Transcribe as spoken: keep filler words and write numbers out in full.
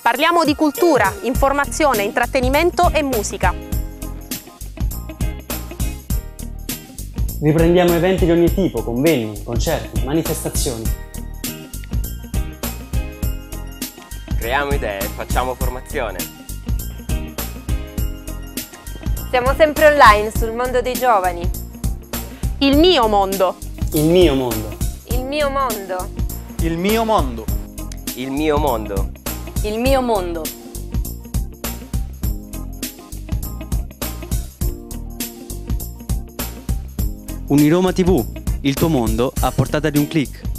Parliamo di cultura, informazione, intrattenimento e musica. Riprendiamo eventi di ogni tipo, convegni, concerti, manifestazioni. Creiamo idee e facciamo formazione. Siamo sempre online sul mondo dei giovani. Il mio mondo. Il mio mondo. Il mio mondo. Il mio mondo. Il mio mondo. Il mio mondo. Uniroma tivù, il tuo mondo a portata di un click.